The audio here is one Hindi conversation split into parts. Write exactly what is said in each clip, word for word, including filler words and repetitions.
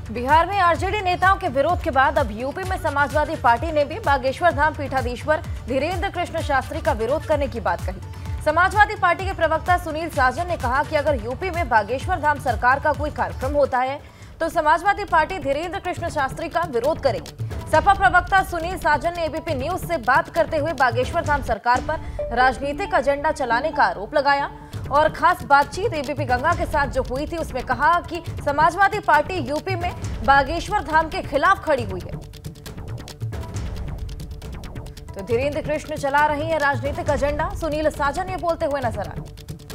बिहार में आरजेडी नेताओं के विरोध के बाद अब यूपी में समाजवादी पार्टी ने भी बागेश्वर धाम पीठाधीश्वर धीरेन्द्र कृष्ण शास्त्री का विरोध करने की बात कही। समाजवादी पार्टी के प्रवक्ता सुनील साजन ने कहा कि अगर यूपी में बागेश्वर धाम सरकार का कोई कार्यक्रम होता है तो समाजवादी पार्टी धीरेन्द्र कृष्ण शास्त्री का विरोध करेगी। सपा प्रवक्ता सुनील साजन ने एबीपी न्यूज से बात करते हुए बागेश्वर धाम सरकार पर राजनीतिक एजेंडा चलाने का आरोप लगाया और खास बातचीत एबीपी गंगा के साथ जो हुई थी उसमें कहा कि समाजवादी पार्टी यूपी में बागेश्वर धाम के खिलाफ खड़ी हुई है। तो धीरेन्द्र कृष्ण चला रही है राजनीतिक एजेंडा, सुनील साजन ये बोलते हुए नजर आए।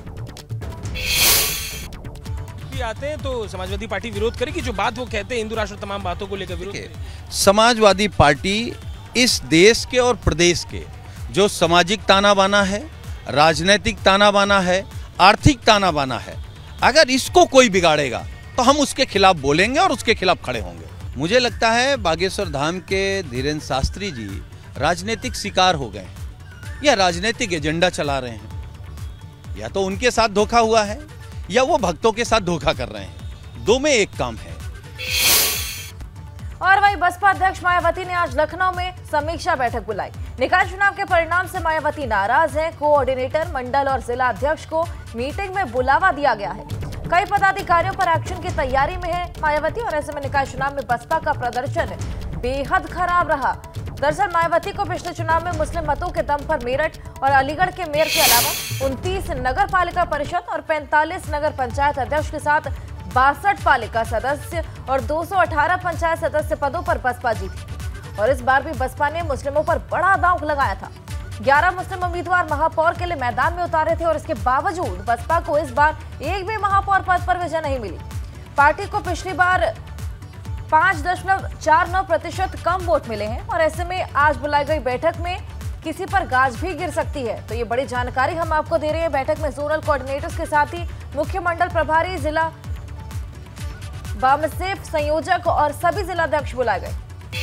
आते हैं तो समाजवादी पार्टी विरोध करेगी, जो बात वो कहते हैं हिंदू राष्ट्र तमाम बातों को लेकर विरोध करेगी। समाजवादी पार्टी इस देश के और प्रदेश के जो सामाजिक ताना बाना है, राजनीतिक ताना बाना है, आर्थिक ताना बाना है, अगर इसको कोई बिगाड़ेगा तो हम उसके खिलाफ बोलेंगे और उसके खिलाफ खड़े होंगे। मुझे लगता है बागेश्वर धाम के धीरेन्द्र शास्त्री जी राजनीतिक शिकार हो गए, या राजनीतिक एजेंडा चला रहे हैं, या तो उनके साथ धोखा हुआ है या वो भक्तों के साथ धोखा कर रहे हैं। दो में एक काम है। और वहीं बसपा अध्यक्ष मायावती ने आज लखनऊ में समीक्षा बैठक बुलाई। निकाय चुनाव के परिणाम से मायावती नाराज हैं। कोऑर्डिनेटर, मंडल और जिला अध्यक्ष को मीटिंग में बुलावा दिया गया है। कई पदाधिकारियों पर एक्शन की तैयारी में है मायावती और ऐसे में निकाय चुनाव में बसपा का प्रदर्शन बेहद खराब रहा। दरअसल मायावती को पिछले चुनाव में मुस्लिम मतों के दम पर मेरठ और अलीगढ़ के मेयर के अलावा उनतीस नगर पालिका परिषद और पैंतालीस नगर पंचायत अध्यक्ष के साथ बासठ पालिका सदस्य और दो सौ अठारह पंचायत सदस्य पदों पर बसपा जीती और इस बार भी बसपा ने मुस्लिमों पर बड़ा दांव लगाया था। ग्यारह मुस्लिम उम्मीदवार महापौर के लिए मैदान में उतारे थे और इसके बावजूद बसपा को इस बार एक भी महापौर पद पर विजय नहीं मिली। पार्टी को पिछली बार पांच दशमलव चार नौ प्रतिशत कम वोट मिले हैं और ऐसे में आज बुलाई गई बैठक में किसी पर गाज भी गिर सकती है। तो ये बड़ी जानकारी हम आपको दे रहे हैं। बैठक में जोनल कोऑर्डिनेटर्स के साथ ही मुख्य मंडल प्रभारी, जिला बामसेफ संयोजक और सभी जिलाध्यक्ष बुलाए गए।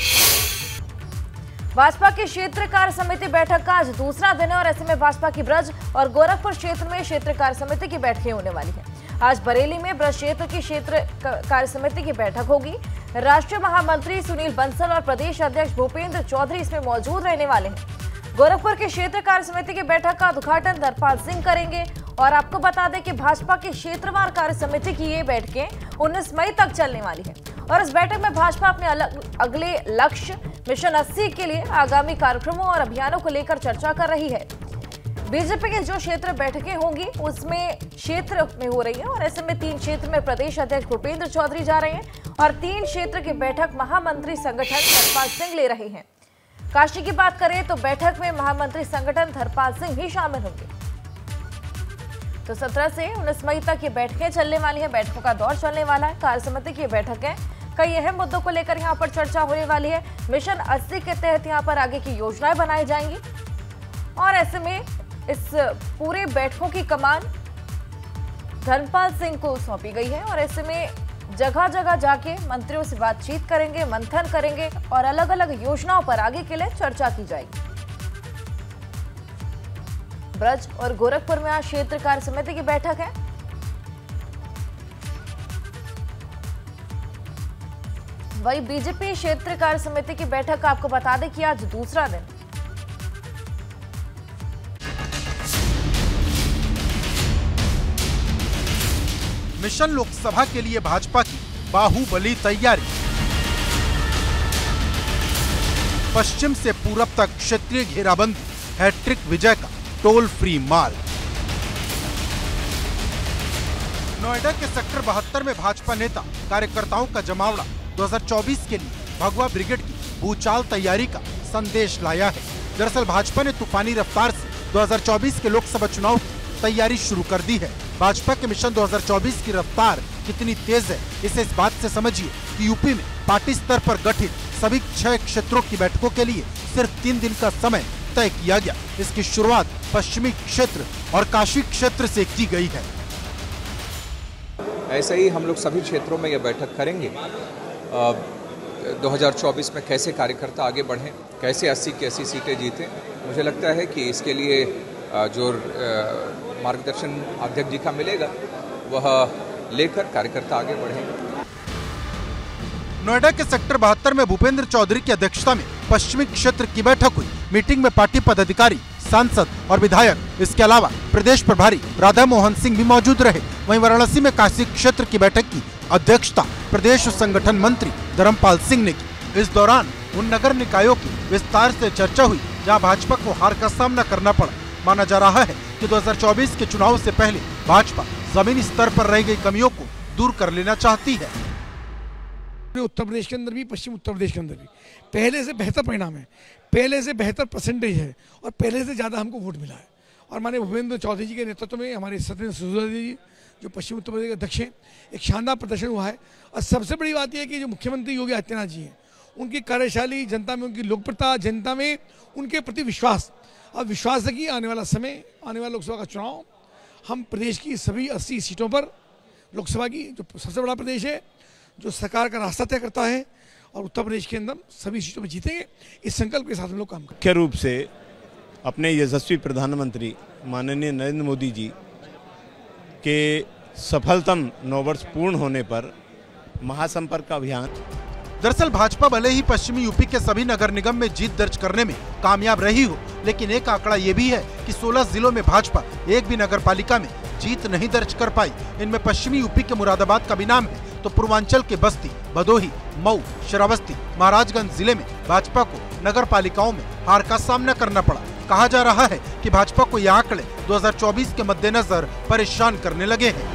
भाजपा की क्षेत्र कार्य समिति बैठक का आज दूसरा दिन है और ऐसे में भाजपा की ब्रज और गोरखपुर क्षेत्र में क्षेत्र कार्य समिति की बैठकें होने वाली है। आज बरेली में ब्रज क्षेत्र की क्षेत्र कार्य समिति की बैठक होगी। राष्ट्रीय महामंत्री सुनील बंसल और प्रदेश अध्यक्ष भूपेंद्र चौधरी इसमें मौजूद रहने वाले हैं। गोरखपुर की क्षेत्र कार्य समिति की बैठक का उद्घाटन धर्मपाल सिंह करेंगे और आपको बता दें कि भाजपा की क्षेत्रवार कार्य समिति की ये बैठकें उन्नीस मई तक चलने वाली है और इस बैठक में भाजपा अपने अलग अगले लक्ष्य मिशन अस्सी के लिए आगामी कार्यक्रमों और अभियानों को लेकर चर्चा कर रही है। बीजेपी के जो क्षेत्र बैठकें होंगी उसमें क्षेत्र में हो रही है और ऐसे में तीन क्षेत्र में प्रदेश अध्यक्ष भूपेंद्र चौधरी जा रहे हैं और तीन क्षेत्र की बैठक महामंत्री संगठन धर्मपाल सिंह ले रहे हैं। काशी की बात करें तो बैठक में महामंत्री संगठन धर्मपाल सिंह ही शामिल होंगे। तो सत्रह से उन्नीस मई तक ये बैठकें चलने वाली हैं, बैठकों का दौर चलने वाला है। कार्य समिति की बैठकें कई अहम मुद्दों को लेकर यहाँ पर चर्चा होने वाली है। मिशन अस्सी के तहत यहाँ पर आगे की योजनाएं बनाई जाएंगी और ऐसे में इस पूरे बैठकों की कमान धर्मपाल सिंह को सौंपी गई है और ऐसे में जगह जगह जाके मंत्रियों से बातचीत करेंगे, मंथन करेंगे और अलग अलग योजनाओं पर आगे के लिए चर्चा की जाएगी। ब्रज और गोरखपुर में आज क्षेत्र कार्य समिति की बैठक है। वही बीजेपी क्षेत्र कार्य समिति की बैठक आपको बता दें कि आज दूसरा दिन। मिशन लोकसभा के लिए भाजपा की बाहुबली तैयारी। पश्चिम से पूरब तक क्षेत्रीय घेराबंदी, हैट्रिक विजय का टोल फ्री माल। नोएडा के सेक्टर बहत्तर में भाजपा नेता कार्यकर्ताओं का जमावड़ा दो हज़ार चौबीस के लिए भगवा ब्रिगेड की भूचाल तैयारी का संदेश लाया है। दरअसल भाजपा ने तूफानी रफ्तार से दो हज़ार चौबीस के लोकसभा चुनाव की तैयारी शुरू कर दी है। भाजपा के मिशन दो हज़ार चौबीस की रफ्तार कितनी तेज है इसे इस बात से समझिए कि यूपी में पार्टी स्तर पर गठित सभी छह क्षेत्रों की बैठकों के लिए सिर्फ तीन दिन का समय तय किया गया। इसकी शुरुआत पश्चिमी क्षेत्र और काशी क्षेत्र से की गई है। ऐसे ही हम लोग सभी क्षेत्रों में यह बैठक करेंगे। दो हज़ार चौबीस में कैसे कार्यकर्ता आगे बढ़ें, कैसे अस्सी की अस्सी सीटें जीतें। मुझे लगता है कि इसके लिए जो मार्गदर्शन अध्यक्ष जी का मिलेगा वह लेकर कार्यकर्ता आगे बढ़ेंगे। नोएडा के सेक्टर बहत्तर में भूपेंद्र चौधरी की अध्यक्षता में पश्चिमी क्षेत्र की बैठक हुई। मीटिंग में पार्टी पदाधिकारी, सांसद और विधायक, इसके अलावा प्रदेश प्रभारी राधा मोहन सिंह भी मौजूद रहे। वहीं वाराणसी में काशी क्षेत्र की बैठक की अध्यक्षता प्रदेश संगठन मंत्री धर्मपाल सिंह ने की। इस दौरान उन नगर निकायों की विस्तार से चर्चा हुई जहां भाजपा को हार का सामना करना पड़ा। माना जा रहा है कि दो हज़ार चौबीस के चुनाव से पहले भाजपा जमीनी स्तर पर रह गई कमियों को दूर कर लेना चाहती है। उत्तर प्रदेश के अंदर भी, पश्चिम उत्तर प्रदेश के अंदर भी पहले से बेहतर परिणाम है, पहले से बेहतर परसेंटेज है और पहले से ज़्यादा हमको वोट मिला है। और माननीय भूपेंद्र चौधरी जी के नेतृत्व में हमारे सत्येंद्र सिसोदिया जी जो पश्चिम उत्तर प्रदेश के अध्यक्ष हैं, एक शानदार प्रदर्शन हुआ है। और सबसे बड़ी बात यह है कि जो मुख्यमंत्री योगी आदित्यनाथ जी हैं, उनकी कार्यशाली, जनता में उनकी लोकप्रियता, जनता में उनके प्रति विश्वास, और विश्वास है कि आने वाला समय, आने वाला लोकसभा का चुनाव हम प्रदेश की सभी अस्सी सीटों पर, लोकसभा की जो सबसे बड़ा प्रदेश है, जो सरकार का रास्ता तय करता है, और उत्तर प्रदेश के अंदर सभी सीटों में जीतेंगे। इस संकल्प के साथ हम लोग काम करेंगे। मुख्य रूप से अपने यशस्वी प्रधानमंत्री माननीय नरेंद्र मोदी जी के सफलतम नौ वर्ष पूर्ण होने पर महासंपर्क अभियान। दरअसल भाजपा भले ही पश्चिमी यूपी के सभी नगर निगम में जीत दर्ज करने में कामयाब रही हो, लेकिन एक आंकड़ा ये भी है कि सोलह जिलों में भाजपा एक भी नगर पालिका में जीत नहीं दर्ज कर पाई। इनमें पश्चिमी यूपी के मुरादाबाद का भी नाम है, तो पूर्वांचल के बस्ती, भदोही, मऊ, श्रावस्ती, महाराजगंज जिले में भाजपा को नगर पालिकाओं में हार का सामना करना पड़ा। कहा जा रहा है कि भाजपा को ये आंकड़े दो हज़ार चौबीस के मद्देनजर परेशान करने लगे हैं।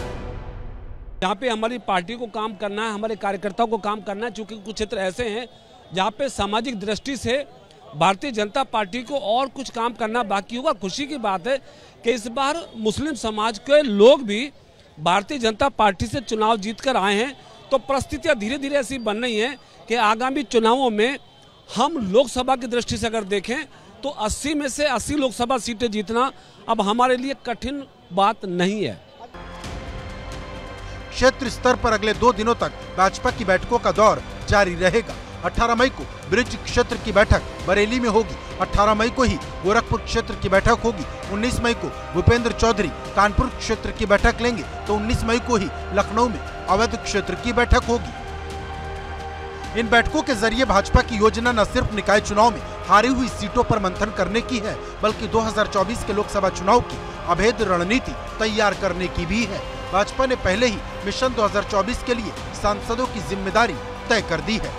यहाँ पे हमारी पार्टी को काम करना है, हमारे कार्यकर्ताओं को काम करना है, क्योंकि कुछ क्षेत्र ऐसे हैं जहाँ पे सामाजिक दृष्टि से भारतीय जनता पार्टी को और कुछ काम करना बाकी होगा। खुशी की बात है कि इस बार मुस्लिम समाज के लोग भी भारतीय जनता पार्टी से चुनाव जीतकर आए हैं, तो परिस्थितियाँ धीरे धीरे ऐसी बन रही हैं कि आगामी चुनावों में हम लोकसभा की दृष्टि से अगर देखें तो अस्सी में से अस्सी लोकसभा सीटें जीतना अब हमारे लिए कठिन बात नहीं है। क्षेत्र स्तर पर अगले दो दिनों तक भाजपा की बैठकों का दौर जारी रहेगा। अठारह मई को ब्रिज क्षेत्र की बैठक बरेली में होगी। अठारह मई को ही गोरखपुर क्षेत्र की बैठक होगी। उन्नीस मई को भूपेंद्र चौधरी कानपुर क्षेत्र की बैठक लेंगे, तो उन्नीस मई को ही लखनऊ में अवध क्षेत्र की बैठक होगी। इन बैठकों के जरिए भाजपा की योजना न सिर्फ निकाय चुनाव में हारी हुई सीटों पर मंथन करने की है, बल्कि दो हज़ार चौबीस के लोकसभा चुनाव की अभेद रणनीति तैयार करने की भी है। भाजपा ने पहले ही मिशन दो हज़ार चौबीस के लिए सांसदों की जिम्मेदारी तय कर दी है।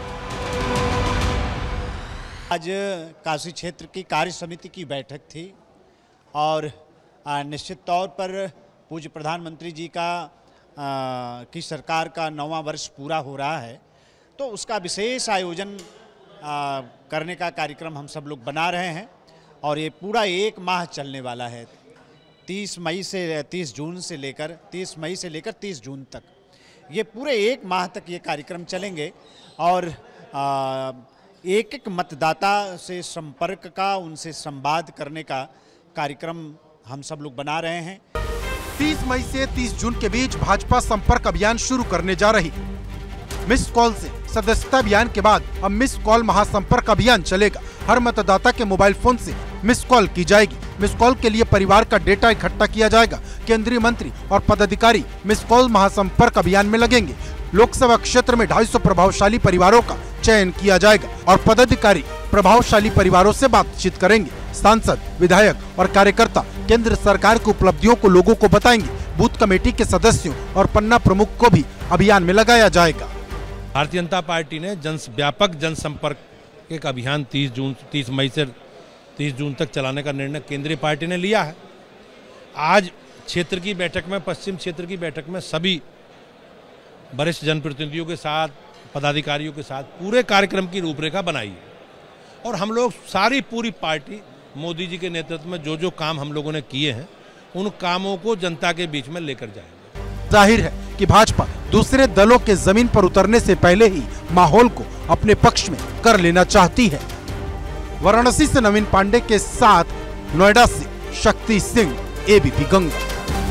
आज काशी क्षेत्र की कार्य समिति की बैठक थी और निश्चित तौर पर पूज्य प्रधानमंत्री जी का आ, की सरकार का नौवां वर्ष पूरा हो रहा है, तो उसका विशेष आयोजन आ, करने का कार्यक्रम हम सब लोग बना रहे हैं और ये पूरा एक माह चलने वाला है। तीस मई से तीस जून से लेकर तीस मई से लेकर तीस जून तक ये पूरे एक माह तक ये कार्यक्रम चलेंगे और आ, एक एक मतदाता से संपर्क का, उनसे संवाद करने का कार्यक्रम हम सब लोग बना रहे हैं। तीस मई से तीस जून के बीच भाजपा संपर्क अभियान शुरू करने जा रही है। मिस कॉल से सदस्यता अभियान के बाद अब मिस कॉल महासंपर्क अभियान चलेगा। हर मतदाता के मोबाइल फोन से मिस कॉल की जाएगी। मिस कॉल के लिए परिवार का डेटा इकट्ठा किया जाएगा। केंद्रीय मंत्री और पदाधिकारी मिस कॉल महासंपर्क अभियान में लगेंगे। लोकसभा क्षेत्र में ढाई सौ प्रभावशाली परिवारों का चयन किया जाएगा और पदाधिकारी प्रभावशाली परिवारों से बातचीत करेंगे। सांसद, विधायक और कार्यकर्ता केंद्र सरकार की उपलब्धियों को लोगों को बताएंगे। बूथ कमेटी के सदस्यों और पन्ना प्रमुख को भी अभियान में लगाया जाएगा। भारतीय जनता पार्टी ने जन व्यापक जनसंपर्क एक अभियान तीस जून तीस मई से तीस जून तक चलाने का निर्णय केंद्रीय पार्टी ने लिया है। आज क्षेत्र की बैठक में, पश्चिम क्षेत्र की बैठक में सभी वरिष्ठ जनप्रतिनिधियों के साथ, पदाधिकारियों के साथ पूरे कार्यक्रम की रूपरेखा बनाई है और हम लोग सारी पूरी पार्टी मोदी जी के नेतृत्व में जो जो काम हम लोगों ने किए हैं उन कामों को जनता के बीच में लेकर जाएंगे। जाहिर है कि भाजपा दूसरे दलों के जमीन पर उतरने से पहले ही माहौल को अपने पक्ष में कर लेना चाहती है। वाराणसी से नवीन पांडे के साथ नोएडा से शक्ति सिंह, एबीपी गंगा।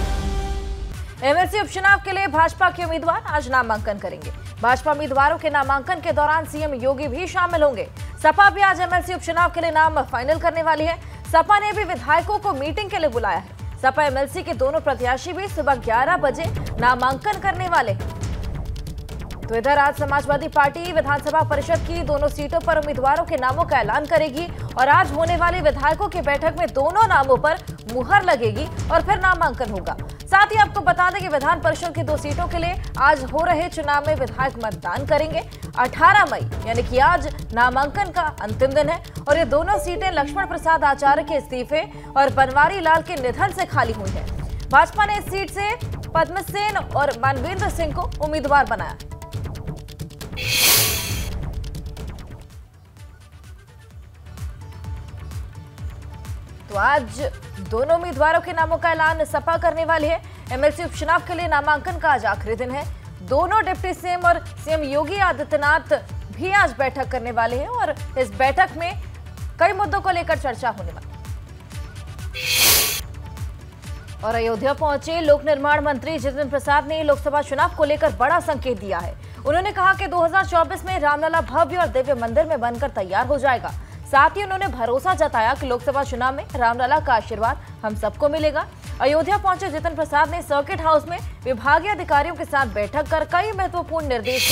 एमएलसी उपचुनाव के लिए भाजपा के उम्मीदवार आज नामांकन करेंगे। भाजपा उम्मीदवारों के नामांकन के दौरान सीएम योगी भी शामिल होंगे। सपा भी आज एमएलसी उपचुनाव के लिए नाम फाइनल करने वाली है। सपा ने भी विधायकों को मीटिंग के लिए बुलाया है। सपा एमएलसी के दोनों प्रत्याशी भी सुबह ग्यारह बजे नामांकन करने वाले हैं। तो इधर आज समाजवादी पार्टी विधानसभा परिषद की दोनों सीटों पर उम्मीदवारों के नामों का ऐलान करेगी और आज होने वाली विधायकों की बैठक में दोनों नामों पर मुहर लगेगी और फिर नामांकन होगा। साथ ही आपको बता दें कि विधान परिषद की दो सीटों के लिए आज हो रहे चुनाव में विधायक मतदान करेंगे। अठारह मई यानी कि आज नामांकन का अंतिम दिन है और ये दोनों सीटें लक्ष्मण प्रसाद आचार्य के इस्तीफे और बनवारी लाल के निधन से खाली हुई है। भाजपा ने इस सीट से पद्म सेन और मानवेंद्र सिंह को उम्मीदवार बनाया। तो आज दोनों उम्मीदवारों के नामों का ऐलान सपा करने वाली है। एमएलसी उपचुनाव के लिए नामांकन का आज आखिरी दिन है। दोनों डिप्टी सीएम और सीएम योगी आदित्यनाथ भी आज बैठक करने वाले हैं और इस बैठक में कई मुद्दों को लेकर चर्चा होने वाली है। और अयोध्या पहुंचे लोक निर्माण मंत्री जितेंद्र प्रसाद ने लोकसभा चुनाव को लेकर बड़ा संकेत दिया है। उन्होंने कहा कि दो हज़ार चौबीस में रामलला भव्य और दिव्य मंदिर में बनकर तैयार हो जाएगा। साथ ही उन्होंने भरोसा जताया कि लोकसभा चुनाव में रामलला का आशीर्वाद हम सबको मिलेगा। अयोध्या पहुंचे जितेंद्र प्रसाद ने सर्किट हाउस में विभागीय अधिकारियों के साथ बैठक कर कई महत्वपूर्ण निर्देश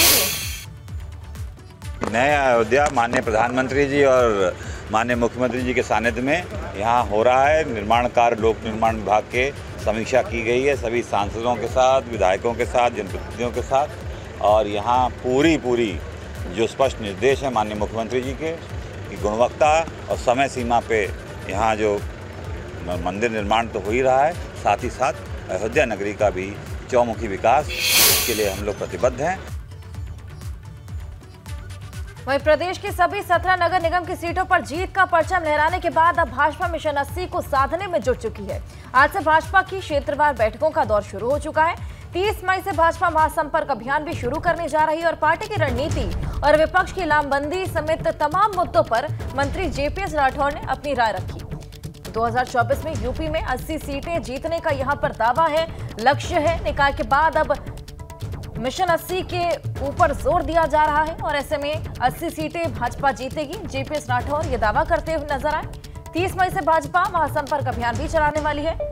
दिए। नए अयोध्या माननीय प्रधानमंत्री जी और माननीय मुख्यमंत्री जी के सानिध्य में यहाँ हो रहा है। निर्माण कार्य लोक निर्माण विभाग के समीक्षा की गई है सभी सांसदों के साथ, विधायकों के साथ, जनप्रतिनिधियों के साथ। और यहाँ पूरी पूरी जो स्पष्ट निर्देश है माननीय मुख्यमंत्री जी के कि गुणवत्ता और समय सीमा पे यहाँ जो मंदिर निर्माण तो हो ही रहा है, साथ ही साथ अयोध्या नगरी का भी चौमुखी विकास, इसके लिए हम लोग प्रतिबद्ध हैं। वहीं प्रदेश की सभी सत्रह नगर निगम की सीटों पर जीत का परचम लहराने के बाद अब भाजपा मिशन अस्सी को साधने में जुट चुकी है। आज से भाजपा की क्षेत्रवार बैठकों का दौर शुरू हो चुका है। तीस मई से भाजपा महासंपर्क अभियान भी शुरू करने जा रही है और पार्टी की रणनीति और विपक्ष की लामबंदी समेत तमाम मुद्दों पर मंत्री जेपीएस राठौर ने अपनी राय रखी। दो हज़ार चौबीस में यूपी में अस्सी सीटें जीतने का यहां पर दावा है, लक्ष्य है। निकाय के बाद अब मिशन अस्सी के ऊपर जोर दिया जा रहा है और ऐसे में अस्सी सीटें भाजपा जीतेगी। जेपीएस राठौर ये दावा करते हुए नजर आए। तीस मई से भाजपा महासंपर्क अभियान भी चलाने वाली है।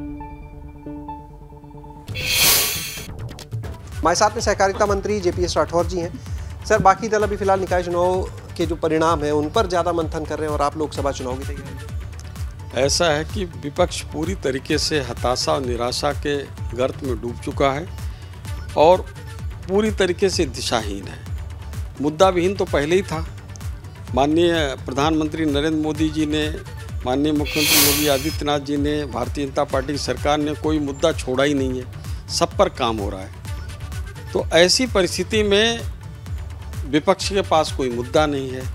हमारे साथ में सहकारिता मंत्री जेपीएस राठौर जी हैं। सर, बाकी दल अभी फिलहाल निकाय चुनाव के जो परिणाम है उन पर ज़्यादा मंथन कर रहे हैं और आप लोकसभा चुनाव की तैयारी। ऐसा है कि विपक्ष पूरी तरीके से हताशा और निराशा के गर्त में डूब चुका है और पूरी तरीके से दिशाहीन है। मुद्दा विहीन तो पहले ही था। माननीय प्रधानमंत्री नरेंद्र मोदी जी ने, माननीय मुख्यमंत्री योगी आदित्यनाथ जी ने, भारतीय जनता पार्टी की सरकार ने कोई मुद्दा छोड़ा ही नहीं है। सब पर काम हो रहा है। तो ऐसी परिस्थिति में विपक्ष के पास कोई मुद्दा नहीं है।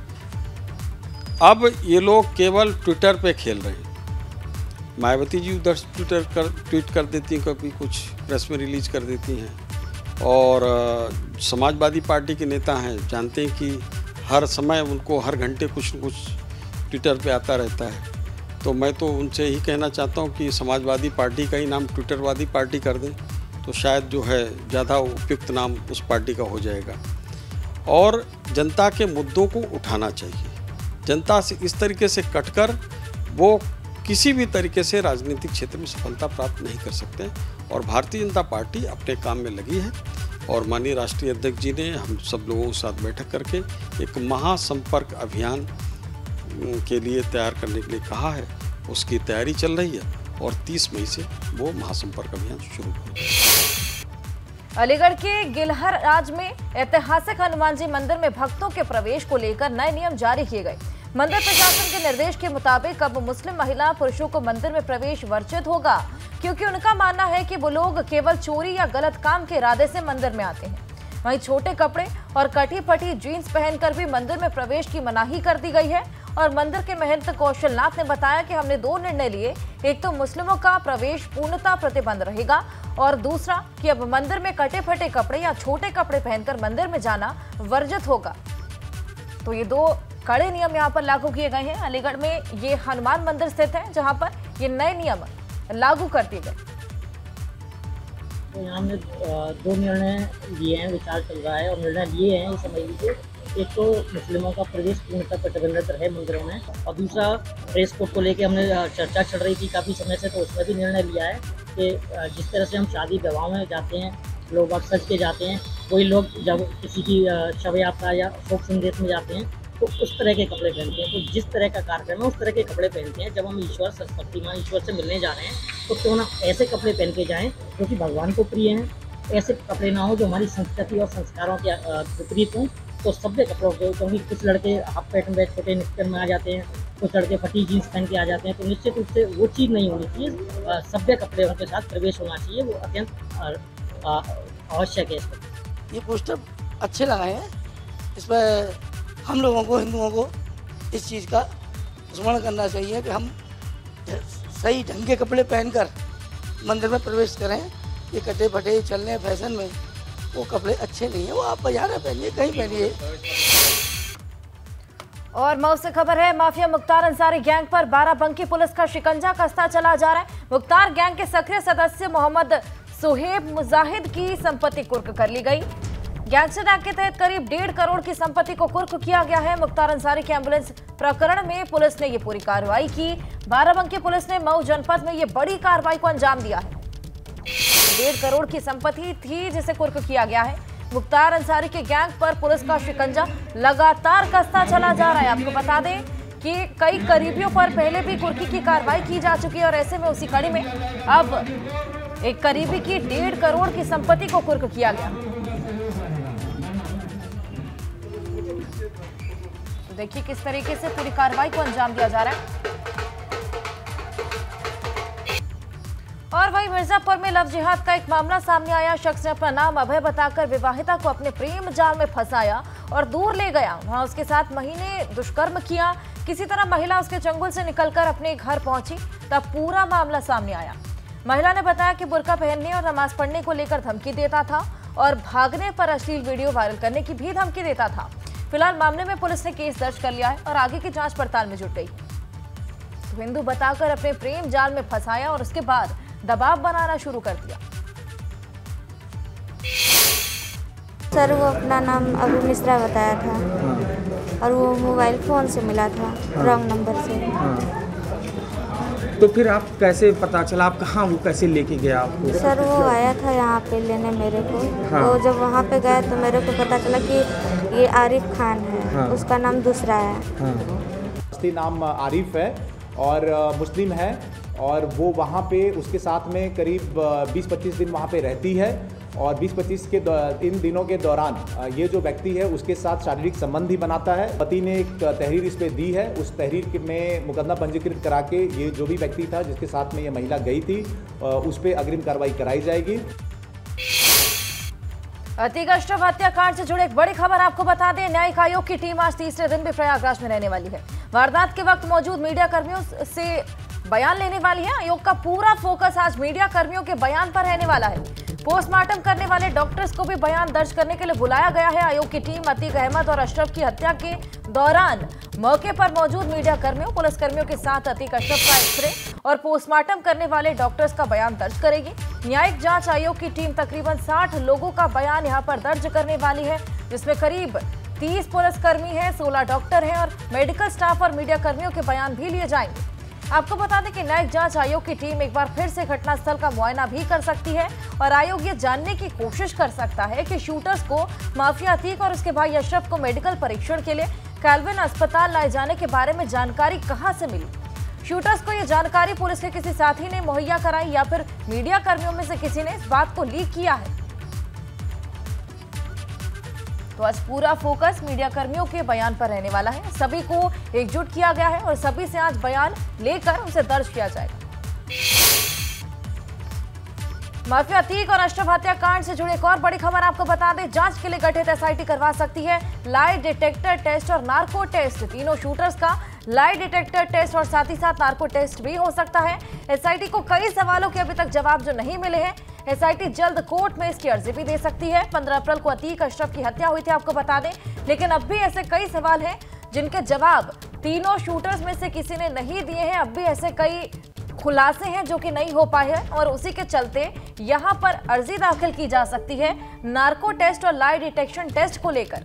अब ये लोग केवल ट्विटर पे खेल रहे हैं। मायावती जी उधर ट्विटर कर ट्वीट कर देती हैं, कभी कुछ प्रेस में रिलीज कर देती हैं। और समाजवादी पार्टी के नेता हैं, जानते हैं कि हर समय उनको हर घंटे कुछ न कुछ ट्विटर पे आता रहता है। तो मैं तो उनसे यही कहना चाहता हूँ कि समाजवादी पार्टी का ही नाम ट्विटरवादी पार्टी कर दें तो शायद जो है ज़्यादा उपयुक्त नाम उस पार्टी का हो जाएगा। और जनता के मुद्दों को उठाना चाहिए। जनता से इस तरीके से कटकर वो किसी भी तरीके से राजनीतिक क्षेत्र में सफलता प्राप्त नहीं कर सकते। और भारतीय जनता पार्टी अपने काम में लगी है और माननीय राष्ट्रीय अध्यक्ष जी ने हम सब लोगों के साथ बैठक करके एक महासंपर्क अभियान के लिए तैयार करने के लिए कहा है। उसकी तैयारी चल रही है और तीस मई से वो महासंपर्क अभियान शुरू होगा। अलीगढ़ के गिलहर राज में ऐतिहासिक हनुमान जी मंदिर में भक्तों के प्रवेश को लेकर नए नियम जारी किए गए। मंदिर प्रशासन के निर्देश के मुताबिक अब मुस्लिम महिला पुरुषों को मंदिर में प्रवेश वर्जित होगा, क्योंकि उनका मानना है कि वो लोग केवल चोरी या गलत काम के इरादे से मंदिर में आते हैं। वहीं छोटे कपड़े और कटी फटी जीन्स पहनकर भी मंदिर में प्रवेश की मनाही कर दी गई है। और मंदिर के महंत कौशल नाथ ने बताया कि हमने दो निर्णय लिए, एक तो मुस्लिमों का प्रवेश पूर्णतः प्रतिबंध रहेगा और दूसरा कि अब मंदिर में कटे फटे कपड़े या छोटे कपड़े पहनकर मंदिर में जाना वर्जित होगा। तो ये दो कड़े नियम यहाँ पर लागू किए गए हैं। अलीगढ़ में ये हनुमान मंदिर स्थित है जहाँ पर ये नए नियम लागू कर दिए गए। तो यहाँ हमने दो निर्णय लिए हैं, विचार चल रहा है और निर्णय लिए हैं, ये समझ लीजिए। एक तो मुस्लिमों का प्रवेश पूर्णतः प्रतिबंधित रहे मंदिरों में, और दूसरा ड्रेस कोड को लेके हमने चर्चा चल रही थी काफ़ी समय से, तो उसमें भी निर्णय लिया है कि जिस तरह से हम शादी विवाह में जाते हैं लोग बाग सज के जाते हैं। वही लोग जब किसी की शव यात्रा या शोक संदेश में जाते हैं तो उस तरह के कपड़े पहनते हैं। तो जिस तरह का कार्यक्रम है उस तरह के कपड़े पहनते हैं। जब हम ईश्वर सरस्वती माँ ईश्वर से मिलने जा रहे हैं तो क्यों ना ऐसे कपड़े पहन के जाएँ जो कि भगवान को प्रिय हैं। ऐसे कपड़े ना हो जो हमारी संस्कृति और संस्कारों के विपरीत हों। तो सभ्य कपड़ों को, क्योंकि कुछ लड़के हाफ पैंट में छोटे निक्कर में आ जाते हैं, कुछ लड़के फटी जीन्स पहन के आ जाते हैं, तो निश्चित रूप से वो चीज़ नहीं होनी चाहिए। सभ्य कपड़े उनके साथ प्रवेश होना चाहिए, वो अत्यंत आवश्यक है। इस पर ये पोस्टर अच्छे लगाए हैं। इस पर हम लोगों को, हिंदुओं को इस चीज़ का स्मरण करना चाहिए कि हम सही ढंग के कपड़े पहनकर मंदिर में प्रवेश करें। ये कटे फटे चलने फैशन में वो कपड़े अच्छे नहीं है, वो आप बाजार में पहनिए, कहीं पहनिए। और मऊ से खबर है, माफिया मुख्तार अंसारी गैंग पर बाराबंकी पुलिस का शिकंजा कसता चला जा रहा है। मुख्तार गैंग के सक्रिय सदस्य मोहम्मद सुहेब मुजाहिद की संपत्ति कुर्क कर ली गई। गैंगस्टर एक्ट के तहत करीब डेढ़ करोड़ की संपत्ति को कुर्क किया गया है। मुख्तार अंसारी के एम्बुलेंस प्रकरण में पुलिस ने ये पूरी कार्रवाई की। बाराबंकी पुलिस ने मऊ जनपद में ये बड़ी कार्रवाई को अंजाम दिया है। डेढ़ करोड़ की संपत्ति थी जिसे कुर्क किया गया है। मुख्तार अंसारी के गैंग पर पुलिस का शिकंजा लगातार कसता चला जा रहा है। आपको बता दें कि कई करीबियों पर पहले भी कुर्की की कार्रवाई की जा चुकी है और ऐसे में उसी कड़ी में अब एक करीबी की डेढ़ करोड़ की संपत्ति को कुर्क किया गया। तो देखिए किस तरीके से पूरी कार्रवाई को अंजाम दिया जा रहा है। और वहीं मिर्जापुर में लव जिहाद का एक मामला सामने आया। शख्स ने अपना नाम अभय बताकर विवाहिता को अपने प्रेम जाल में फंसाया और दूर ले गया। वहां उसके साथ महीने दुष्कर्म किया। किसी तरह महिला उसके चंगुल से निकलकर अपने घर पहुंची, तब पूरा मामला सामने आया। महिला ने बताया कि बुर्का पहनने और नमाज पढ़ने को लेकर धमकी देता था और भागने पर अश्लील वीडियो वायरल करने की भी धमकी देता था। फिलहाल मामले में पुलिस ने केस दर्ज कर लिया है और आगे की जांच पड़ताल में जुट गई। तो हिंदू बताकर अपने प्रेम जाल में फंसाया और उसके बाद दबाव बनाना शुरू कर दिया। सर वो अपना नाम अभी मिश्रा बताया था और वो मोबाइल फ़ोन से मिला था, रॉन्ग नंबर से। तो फिर आप कैसे पता चला, आप कहाँ, वो कैसे लेके गया आपको? सर वो आया था यहाँ पे लेने मेरे को। हाँ। तो जब वहाँ पे गए तो मेरे को पता चला कि ये आरिफ खान है। हाँ। उसका नाम दूसरा है। हाँ। असली नाम आरिफ है और मुस्लिम है और वो वहाँ पे उसके साथ में करीब बीस पच्चीस दिन वहाँ पे रहती है और बीस पच्चीस के इन दिनों के दौरान ये जो व्यक्ति है उसके साथ शारीरिक संबंध ही बनाता है। पति ने एक तहरीर इस पे दी है, उस तहरीर में मुकदमा पंजीकृत करा के ये जो भी व्यक्ति था जिसके साथ में ये महिला गई थी उस पर अग्रिम कार्रवाई कराई जाएगी। अतीक अशरफ हत्याकांड से जुड़ी एक बड़ी खबर आपको बता दें, न्यायिक आयोग की टीम आज तीसरे दिन भी प्रयागराज में रहने वाली है। वारदात के वक्त मौजूद मीडिया कर्मियों से बयान लेने वाली है। आयोग का पूरा फोकस आज मीडिया कर्मियों के बयान पर रहने वाला है। पोस्टमार्टम करने वाले डॉक्टर्स को भी बयान दर्ज करने के लिए बुलाया गया है। आयोग की टीम अतीक अहमद और अशरफ की हत्या के दौरान मौके पर मौजूद मीडिया कर्मियों, पुलिस कर्मियों के साथ अतीक अशरफ का एक्सरे और पोस्टमार्टम करने वाले डॉक्टर्स का बयान दर्ज करेगी। न्यायिक जांच आयोग की टीम तकरीबन साठ लोगों का बयान यहाँ पर दर्ज करने वाली है, जिसमें करीब तीस पुलिसकर्मी हैं, सोलह डॉक्टर हैं और मेडिकल स्टाफ और मीडिया कर्मियों के बयान भी लिए जाएंगे। आपको बता दें कि न्यायिक जांच आयोग की टीम एक बार फिर से घटनास्थल का मुआयना भी कर सकती है और आयोग ये जानने की कोशिश कर सकता है कि शूटर्स को माफिया अतीक और उसके भाई अशरफ को मेडिकल परीक्षण के लिए कैल्विन अस्पताल लाए जाने के बारे में जानकारी कहां से मिली। शूटर्स को ये जानकारी पुलिस के किसी साथी ने मुहैया कराई या फिर मीडिया कर्मियों में से किसी ने इस बात को लीक किया है। तो आज पूरा फोकस मीडिया कर्मियों के बयान पर रहने वाला है। सभी को एकजुट किया गया है और सभी से आज बयान लेकर उसे दर्ज किया जाएगा। माफिया अतीक और अशरफ हत्याकांड से जुड़ी एक और बड़ी खबर आपको बता दें, जांच के लिए गठित एसआईटी करवा सकती है लाई डिटेक्टर टेस्ट और नार्को टेस्ट। तीनों शूटर्स का लाई डिटेक्टर टेस्ट और साथ ही साथ नार्को टेस्ट भी हो सकता है। एसआईटी को कई सवालों के अभी तक जवाब जो नहीं मिले हैं, एसआईटी जल्द कोर्ट में इसकी अर्जी भी दे सकती है। पंद्रह अप्रैल को अतीक अशरफ की हत्या हुई थी, आपको बता दें, लेकिन अब भी ऐसे कई सवाल हैं जिनके जवाब तीनों शूटर्स में से किसी ने नहीं दिए हैं। अब भी ऐसे कई खुलासे हैं जो कि नहीं हो पाए हैं और उसी के चलते यहां पर अर्जी दाखिल की जा सकती है नार्को टेस्ट और लाई डिटेक्शन टेस्ट को लेकर।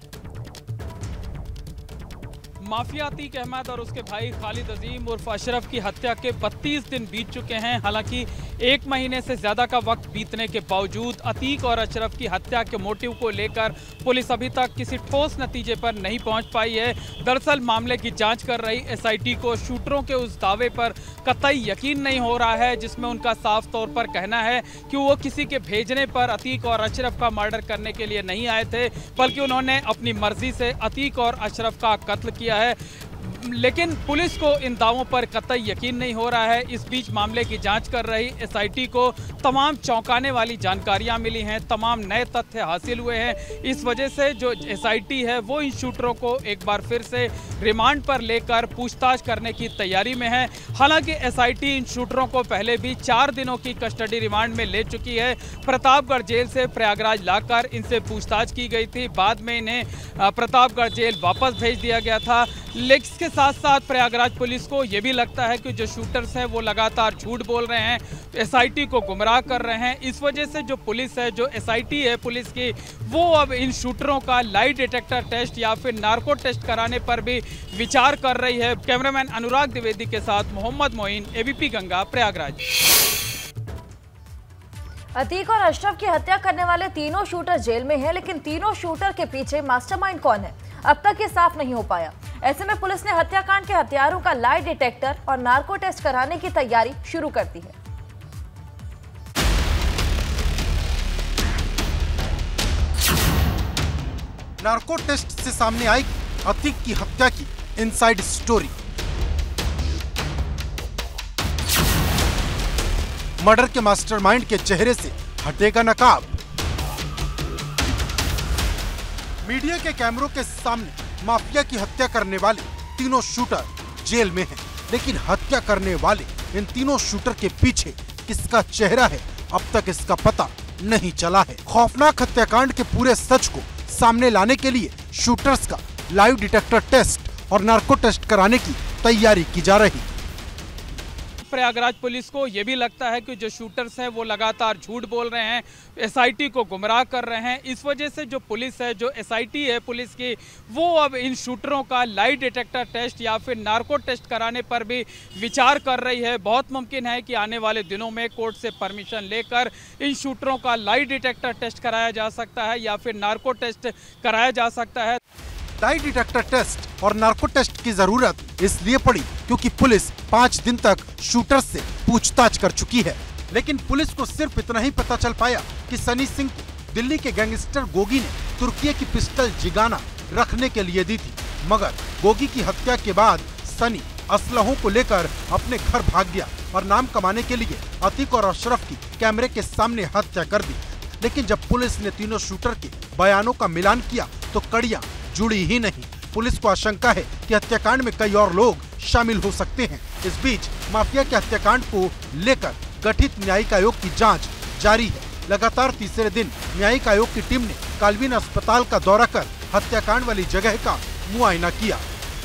माफिया अतीक अहमद और उसके भाई खालिद अजीम उर्फ अशरफ की हत्या के बत्तीस दिन बीत चुके हैं। हालांकि एक महीने से ज्यादा का वक्त बीतने के बावजूद अतीक और अशरफ की हत्या के मोटिव को लेकर पुलिस अभी तक किसी ठोस नतीजे पर नहीं पहुंच पाई है। दरअसल मामले की जांच कर रही एसआईटी को शूटरों के उस दावे पर कतई यकीन नहीं हो रहा है जिसमें उनका साफ तौर पर कहना है कि वो किसी के भेजने पर अतीक और अशरफ का मर्डर करने के लिए नहीं आए थे, बल्कि उन्होंने अपनी मर्जी से अतीक और अशरफ का कत्ल किया है। लेकिन पुलिस को इन दावों पर कतई यकीन नहीं हो रहा है। इस बीच मामले की जांच कर रही एसआईटी को तमाम चौंकाने वाली जानकारियां मिली हैं, तमाम नए तथ्य हासिल हुए हैं। इस वजह से जो एसआईटी है वो इन शूटरों को एक बार फिर से रिमांड पर लेकर पूछताछ करने की तैयारी में है। हालांकि एसआईटी इन शूटरों को पहले भी चार दिनों की कस्टडी रिमांड में ले चुकी है। प्रतापगढ़ जेल से प्रयागराज लाकर इनसे पूछताछ की गई थी, बाद में इन्हें प्रतापगढ़ जेल वापस भेज दिया गया था। लेकिन इसके साथ साथ प्रयागराज पुलिस को यह भी लगता है कि जो शूटर्स हैं वो लगातार झूठ बोल रहे हैं, एसआईटी को गुमराह कर रहे हैं। इस वजह से जो पुलिस है, जो एसआईटी है पुलिस की, वो अब इन शूटरों का लाई डिटेक्टर टेस्ट या फिर नार्को टेस्ट कराने पर भी विचार कर रही है। कैमरामैन अनुराग द्विवेदी के साथ मोहम्मद मोइन, एबीपी गंगा, प्रयागराज। अतीक और अशरफ की हत्या करने वाले तीनों शूटर जेल में हैं, लेकिन तीनों शूटर के पीछे मास्टरमाइंड कौन है अब तक ये साफ नहीं हो पाया। ऐसे में पुलिस ने हत्याकांड के हथियारों का लाई डिटेक्टर और नार्को टेस्ट कराने की तैयारी शुरू कर दी है। नार्को टेस्ट से सामने आई अतीक की हत्या की इनसाइड स्टोरी। मर्डर के मास्टरमाइंड के चेहरे से हटेगा नकाब। मीडिया के कैमरों के सामने माफिया की हत्या करने वाले तीनों शूटर जेल में हैं, लेकिन हत्या करने वाले इन तीनों शूटर के पीछे किसका चेहरा है अब तक इसका पता नहीं चला है। खौफनाक हत्याकांड के पूरे सच को सामने लाने के लिए शूटर्स का लाइव डिटेक्टर टेस्ट और नार्को टेस्ट कराने की तैयारी की जा रही। प्रयागराज पुलिस को यह भी लगता है कि जो शूटर्स हैं वो लगातार झूठ बोल रहे हैं, एसआईटी को गुमराह कर रहे हैं। इस वजह से जो पुलिस है, जो एसआईटी है पुलिस की, वो अब इन शूटरों का लाई डिटेक्टर टेस्ट या फिर नार्को टेस्ट कराने पर भी विचार कर रही है। बहुत मुमकिन है कि आने वाले दिनों में कोर्ट से परमिशन लेकर इन शूटरों का लाई डिटेक्टर टेस्ट कराया जा सकता है या फिर नार्को टेस्ट कराया जा सकता है। लाई डिटेक्टर टेस्ट और नार्को टेस्ट की जरूरत इसलिए पड़ी क्योंकि पुलिस पाँच दिन तक शूटर्स से पूछताछ कर चुकी है, लेकिन पुलिस को सिर्फ इतना ही पता चल पाया कि सनी सिंह को दिल्ली के गैंगस्टर गोगी ने तुर्की की पिस्टल जिगाना रखने के लिए दी थी, मगर गोगी की हत्या के बाद सनी असलहों को लेकर अपने घर भाग गया और नाम कमाने के लिए अतीक और अशरफ की कैमरे के सामने हत्या कर दी। लेकिन जब पुलिस ने तीनों शूटर के बयानों का मिलान किया तो कड़ियां जुड़ी ही नहीं। पुलिस को आशंका है कि हत्याकांड में कई और लोग शामिल हो सकते हैं। इस बीच माफिया के हत्याकांड को लेकर गठित न्यायिक आयोग की जांच जारी है। लगातार तीसरे दिन न्यायिक आयोग की टीम ने कालवीन अस्पताल का दौरा कर हत्याकांड वाली जगह का मुआयना किया।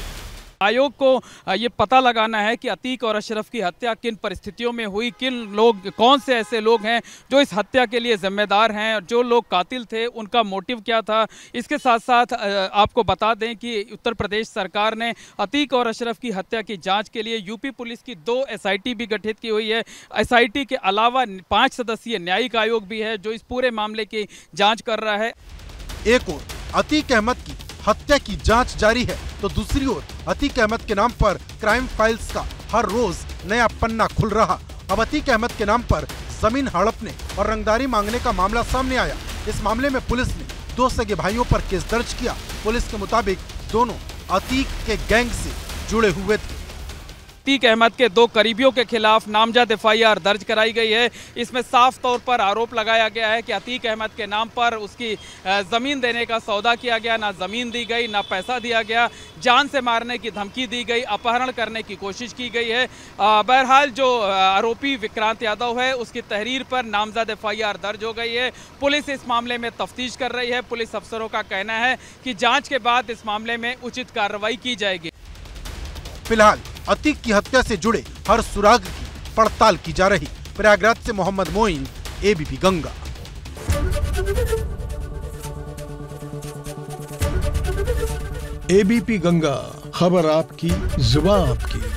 आयोग को ये पता लगाना है कि अतीक और अशरफ की हत्या किन परिस्थितियों में हुई, किन लोग, कौन से ऐसे लोग हैं जो इस हत्या के लिए जिम्मेदार हैं, और जो लोग कातिल थे उनका मोटिव क्या था। इसके साथ साथ आपको बता दें कि उत्तर प्रदेश सरकार ने अतीक और अशरफ की हत्या की जांच के लिए यूपी पुलिस की दो एसआईटी भी गठित की हुई है। एसआईटी के अलावा पाँच सदस्यीय न्यायिक आयोग भी है जो इस पूरे मामले की जाँच कर रहा है। एक और अतीक अहमद की हत्या की जांच जारी है तो दूसरी ओर अतीक अहमद के नाम पर क्राइम फाइल्स का हर रोज नया पन्ना खुल रहा। अब अतीक अहमद के नाम पर जमीन हड़पने और रंगदारी मांगने का मामला सामने आया। इस मामले में पुलिस ने दो सगे भाइयों पर केस दर्ज किया। पुलिस के मुताबिक दोनों अतीक के गैंग से जुड़े हुए थे। अतीक अहमद के दो करीबियों के खिलाफ नामजद एफ आई आर दर्ज कराई गई है। इसमें साफ तौर पर आरोप लगाया गया है कि अतीक अहमद के नाम पर उसकी ज़मीन देने का सौदा किया गया, ना ज़मीन दी गई, ना पैसा दिया गया, जान से मारने की धमकी दी गई, अपहरण करने की कोशिश की गई है। बहरहाल जो आरोपी विक्रांत यादव है उसकी तहरीर पर नामजद एफ आई आर दर्ज हो गई है। पुलिस इस मामले में तफ्तीश कर रही है। पुलिस अफसरों का कहना है कि जाँच के बाद इस मामले में उचित कार्रवाई की जाएगी। फिलहाल अतीक की हत्या से जुड़े हर सुराग की पड़ताल की जा रही। प्रयागराज से मोहम्मद मोइन, एबीपी गंगा। एबीपी गंगा, खबर आपकी, जुबान आपकी।